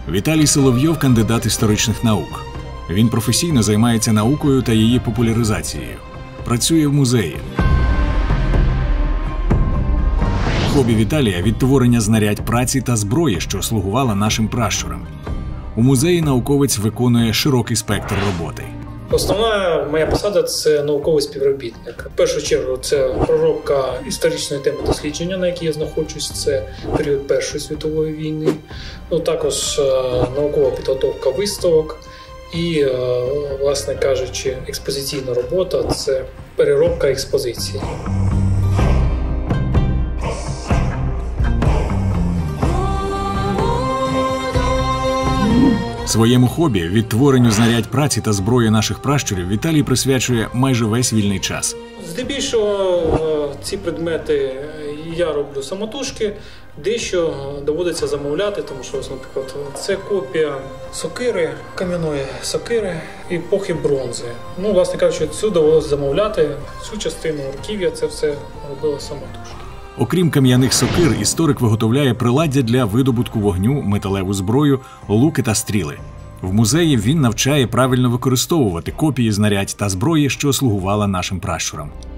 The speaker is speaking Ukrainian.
Віталій Соловйов – кандидат історичних наук. Він професійно займається наукою та її популяризацією. Працює в музеї. Хобі Віталія – відтворення знарядь праці та зброї, що слугувала нашим пращурам. У музеї науковець виконує широкий спектр роботи. Основна моя посада – це науковий співробітник. В першу чергу це проробка історичної теми дослідження, на якій я знаходжусь, це період Першої світової війни. Також наукова підготовка виставок і, власне кажучи, експозиційна робота – це переробка експозиції. Своєму хобі – відтворенню знарядь праці та зброї наших пращурів Віталій присвячує майже весь вільний час. Здебільшого ці предмети я роблю самотужки, дещо доводиться замовляти, тому що, наприклад, це копія сокири, кам'яної сокири епохи бронзи. Власне кажучи, цю довелося замовляти, цю частину руків'я, це все робило самотужки. Окрім кам'яних сокир, історик виготовляє приладдя для видобутку вогню, металеву зброю, луки та стріли. В музеї він навчає правильно використовувати копії знарядь та зброї, що слугувала нашим пращурам.